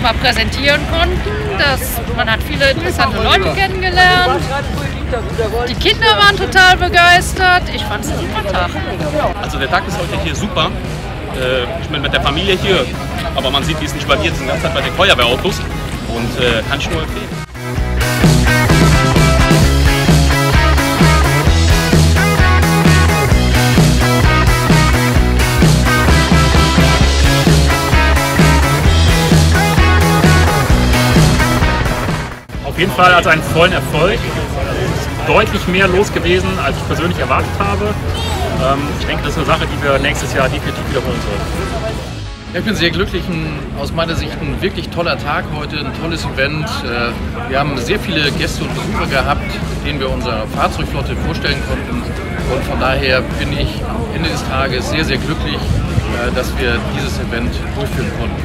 mal präsentieren konnten. Man hat viele interessante Leute kennengelernt. Die Kinder waren total begeistert. Ich fand es ein super Tag. Also der Tag ist heute hier super. Ich bin mit der Familie hier, aber man sieht, die ist nicht bei mir, die sind die ganze Zeit bei den Feuerwehrautos und kann ich nur empfehlen. Auf jeden Fall also einen vollen Erfolg. Es ist deutlich mehr los gewesen, als ich persönlich erwartet habe. Ich denke, das ist eine Sache, die wir nächstes Jahr definitiv wiederholen sollten. Ich bin sehr glücklich, aus meiner Sicht ein wirklich toller Tag heute, ein tolles Event. Wir haben sehr viele Gäste und Besucher gehabt, denen wir unsere Fahrzeugflotte vorstellen konnten. Und von daher bin ich am Ende des Tages sehr, sehr glücklich, dass wir dieses Event durchführen konnten.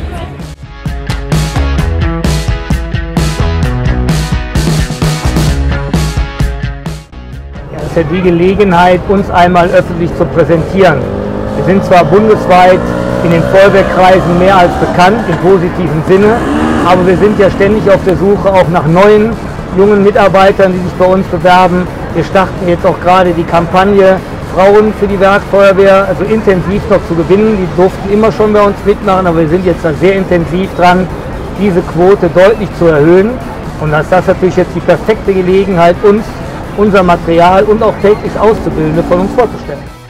Es ist ja die Gelegenheit, uns einmal öffentlich zu präsentieren. Wir sind zwar bundesweit in den Feuerwehrkreisen mehr als bekannt, im positiven Sinne, aber wir sind ja ständig auf der Suche auch nach neuen, jungen Mitarbeitern, die sich bei uns bewerben. Wir starten jetzt auch gerade die Kampagne Frauen für die Werkfeuerwehr, also intensiv noch zu gewinnen. Die durften immer schon bei uns mitmachen, aber wir sind jetzt da sehr intensiv dran, diese Quote deutlich zu erhöhen. Und das ist natürlich jetzt die perfekte Gelegenheit, uns unser Material und auch täglich Auszubildende von uns vorzustellen.